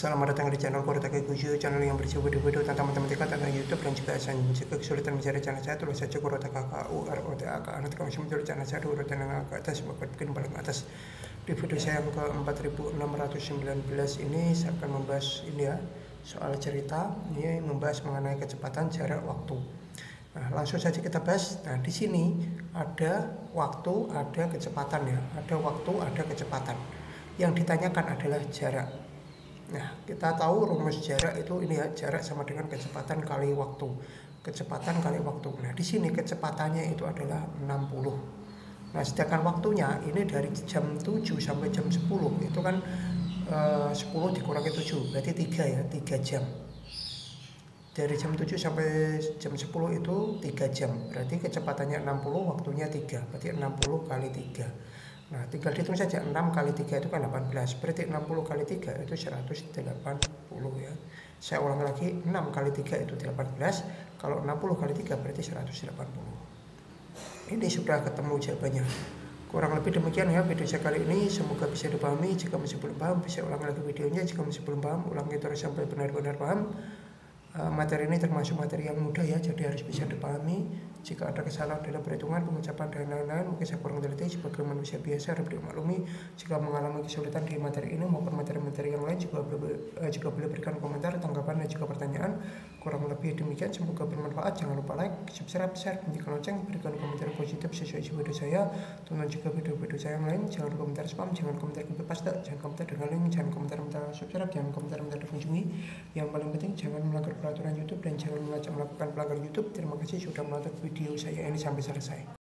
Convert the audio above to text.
Selamat datang di channel Kurotake Kuju, channel yang berisi video-video tentang matematika, tentang YouTube dan juga sains. Jika kesulitan mencari channel saya, tulis saja Kurotake KUROTAK. Nanti kamu bisa mencari channel saya di urutan yang ke atas, bagian paling atas. Di video saya yang ke 4619 ini saya akan membahas ini ya, soal cerita. Ini membahas mengenai kecepatan jarak waktu. Nah, langsung saja kita bahas. Nah, di sini ada waktu, ada kecepatan ya. Ada waktu, ada kecepatan. Yang ditanyakan adalah jarak. Nah, kita tahu rumus jarak itu ini ya, jarak sama dengan kecepatan kali waktu. Kecepatan kali waktu. Nah, di sini kecepatannya itu adalah 60. Nah, sedangkan waktunya ini dari jam 7 sampai jam 10 itu kan 10 dikurangi 7, berarti 3 ya, 3 jam. Dari jam 7 sampai jam 10 itu 3 jam. Berarti kecepatannya 60, waktunya 3. Berarti 60 kali 3. Nah, tinggal dihitung saja, 6 kali 3 itu kan 18. Berarti 60 kali 3 itu 180 ya. Saya ulang lagi, 6 kali 3 itu 18. Kalau 60 kali 3 berarti 180. Ini sudah ketemu jawabannya. Kurang lebih demikian ya video saya kali ini. Semoga bisa dipahami. Jika masih belum paham, bisa ulang lagi videonya. Jika masih belum paham, ulangi terus sampai benar-benar paham. Materi ini termasuk materi yang mudah ya, jadi harus bisa dipahami. Jika ada kesalahan dalam perhitungan, pengucapan dan lain-lain, mungkin saya kurang teliti. Sebagai manusia biasa harus dimaklumi. Jika mengalami kesulitan di materi ini maupun materi-materi yang lain, juga boleh berikan komentar, tanggapan dan juga pertanyaan. Kurang lebih demikian, semoga bermanfaat. Jangan lupa like, subscribe, share, bunyikan lonceng, berikan komentar positif sesuai isi video saya. Tonton juga video-video saya yang lain. Jangan komentar spam, jangan komentar copy paste, jangan komentar dengan link, jangan komentar minta subscribe, jangan komentar minta dikunjungi. Yang paling penting jangan melanggar peraturan YouTube dan jangan melakukan pelanggaran YouTube. Terima kasih sudah menonton video saya ini sampai selesai.